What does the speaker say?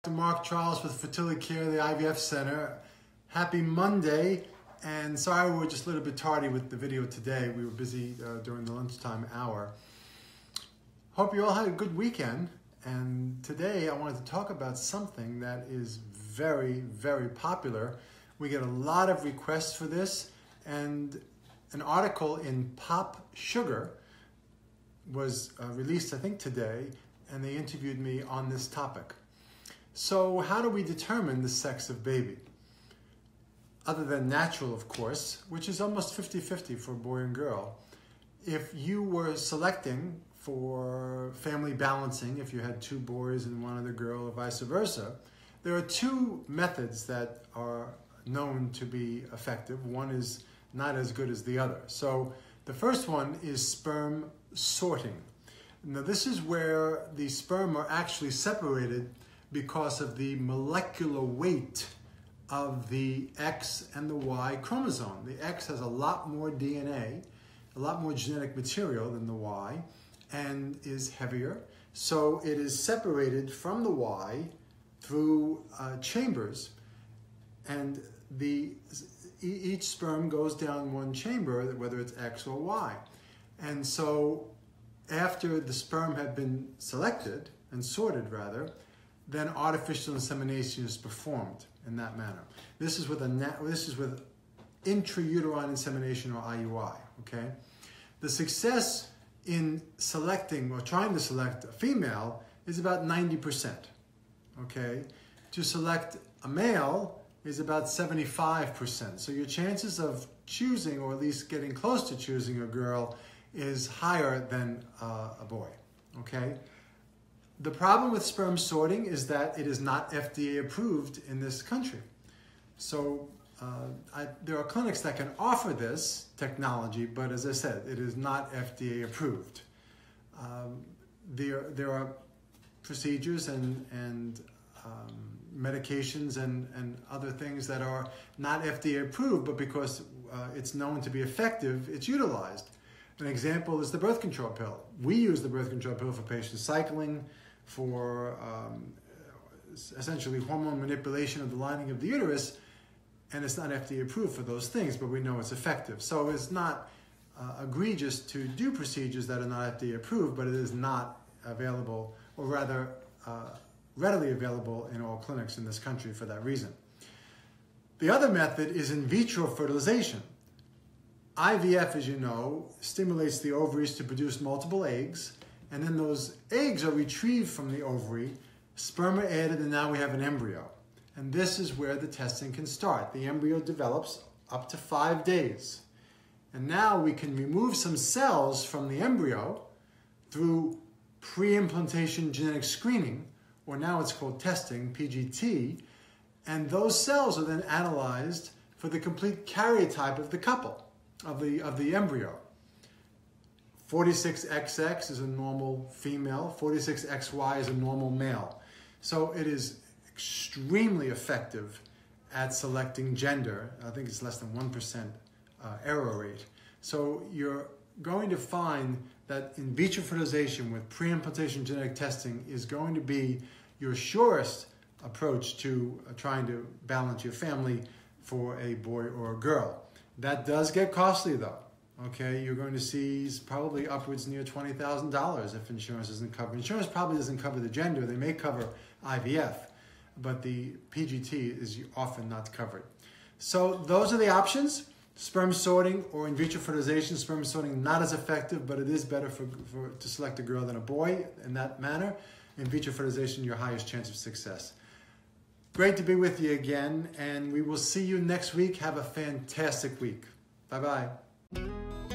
Mark Trolice with Fertility CARE, the IVF Center. Happy Monday, and sorry we were just a little bit tardy with the video today. We were busy during the lunchtime hour. Hope you all had a good weekend, and today I wanted to talk about something that is very, very popular. We get a lot of requests for this, and an article in Pop Sugar was released, I think, today, and they interviewed me on this topic. So how do we determine the sex of baby? Other than natural, of course, which is almost 50-50 for a boy and girl. If you were selecting for family balancing, if you had two boys and one other girl or vice versa, there are two methods that are known to be effective. One is not as good as the other. So the first one is sperm sorting. Now this is where the sperm are actually separated because of the molecular weight of the X and the Y chromosome. The X has a lot more DNA, a lot more genetic material than the Y, and is heavier. So it is separated from the Y through chambers, and each sperm goes down one chamber, whether it's X or Y. And so after the sperm have been selected, and sorted rather, then artificial insemination is performed in that manner. This is with intrauterine insemination or IUI, okay? The success in selecting or trying to select a female is about 90%, okay? To select a male is about 75%. So your chances of choosing, or at least getting close to choosing a girl, is higher than a boy, okay? The problem with sperm sorting is that it is not FDA approved in this country. So there are clinics that can offer this technology, but as I said, it is not FDA approved. There are procedures and medications and other things that are not FDA approved, but because it's known to be effective, it's utilized. An example is the birth control pill. We use the birth control pill for patient cycling, for essentially hormone manipulation of the lining of the uterus, and it's not FDA approved for those things, but we know it's effective. So it's not egregious to do procedures that are not FDA approved, but it is not available, or rather readily available in all clinics in this country for that reason. The other method is in vitro fertilization. IVF, as you know, stimulates the ovaries to produce multiple eggs, and then those eggs are retrieved from the ovary, sperm are added, and now we have an embryo. And this is where the testing can start. The embryo develops up to 5 days. And now we can remove some cells from the embryo through pre-implantation genetic screening, or now it's called testing, PGT, and those cells are then analyzed for the complete karyotype of the couple, of the embryo. 46XX is a normal female, 46XY is a normal male. So it is extremely effective at selecting gender. I think it's less than 1% error rate. So you're going to find that in vitro fertilization with pre-implantation genetic testing is going to be your surest approach to trying to balance your family for a boy or a girl. That does get costly though. Okay, you're going to see probably upwards near $20,000 if insurance doesn't cover. Insurance probably doesn't cover the gender. They may cover IVF, but the PGT is often not covered. So those are the options: sperm sorting or in vitro fertilization. Sperm sorting not as effective, but it is better to select a girl than a boy in that manner. In vitro fertilization, your highest chance of success. Great to be with you again, and we will see you next week. Have a fantastic week. Bye-bye.